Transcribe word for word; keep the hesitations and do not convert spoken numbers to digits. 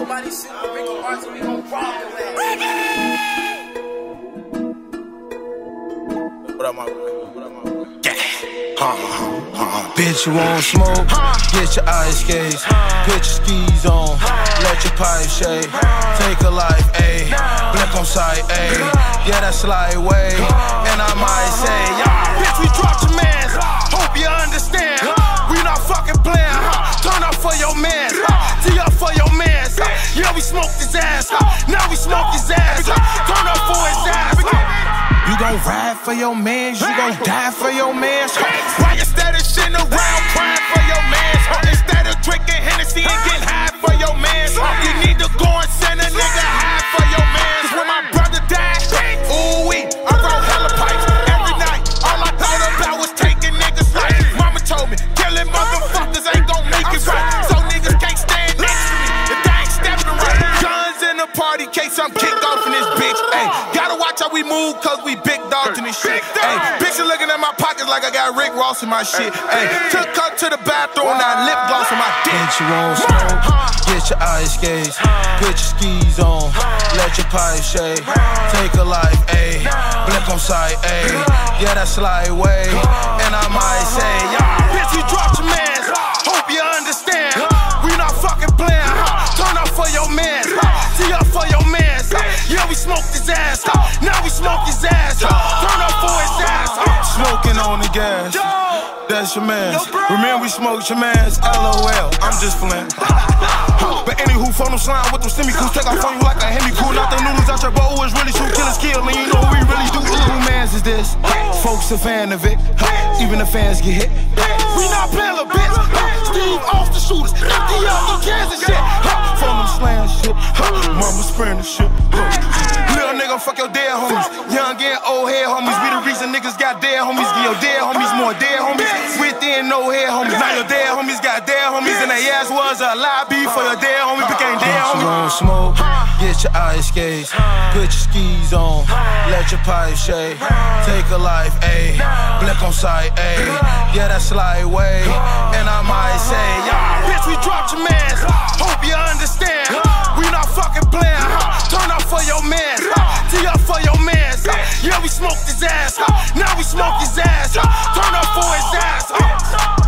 Nobody seen with Ricky Martin, we gon' rob your ass. What up, my boy? What up, my boy? Yeah. Huh, huh, huh. Bitch, you want smoke? Get your ice skates, put your skis on, let your pipe shake. Take a life, ayy, blink on sight, ayy. Yeah, that's lightweight, and I might say, y'all, bitch, we dropped your mans. Hope you understand. We not fucking playing, huh? Turn up for your mans, tee up for your mans. Yeah, we smoked his ass, now we smoke his ass. Turn up for his ass. You gon' ride for your mans, you gon' die for your mans. Why instead of shitting around crying for your mans? Instead of drinking Hennessy and getting high for your mans, you need to go and send a nigga high for your mans. Cause when my brother died, ooh wee, I roll hella pipes every night. All I thought about was taking niggas' life. Mama told me, killing motherfuckers ain't gon' make it right. So niggas can't stand next to me if they ain't stepping right. Guns in the party, case I'm kicked off in this bitch. Ay, gotta watch how we move, cause we big dogs in this shit. Ay, bitches looking at my pockets like I got Rick Ross in my shit. Ay, took her to the bathroom, now lip gloss on my dick. Bitch, you want smoke? Get your ice skates, put your skis on, let your pipe shake. Take a life, ayy, blink on sight, ayy. Yeah, that's lightweight, and I might say, y'all, bitch, we dropped your mans. Hope you understand. We not fucking playing, huh? Turn up for your mans, tee up for your mans. Yeah, we smoked his ass, now we smoke his ass. Turn up for his ass. Smoking on the gas, that's your mans. Remember we smoked your mans, LOL, I'm just playing. But anywho, phone them slime with them stimmy cools. Take off on you like a hemi cool. Knock the noodles out your bowl, it's really shoot killers kill. And you know what we really do. Who mans is this? Folks a fan of it, even the fans get hit. We not playing, little bitch. Steve off the shooters, empty out in Kansas shit. Phone them slam shit, mama spraying the shit. Little nigga, fuck your dead homies. Young and old head homies. We the reason niggas got dead homies. Give your dead homies more dead homies. Within no head homies. Now your dead homies got dead homies. And they ass was a lie beef for your dead homie. Became dead homies. You want smoke? Get your ice skates, put your skis on, let your pipe shake. Take a life, ayy, blink on sight, ayy. Yeah, that's lightweight, and I might say, y'all, bitch, we dropped your mans. Hope you understand. We not fucking playing, huh? Turn up for your mans, tee up for your mans. Yeah, we smoked his ass, now we smoke his ass. Turn up for his ass.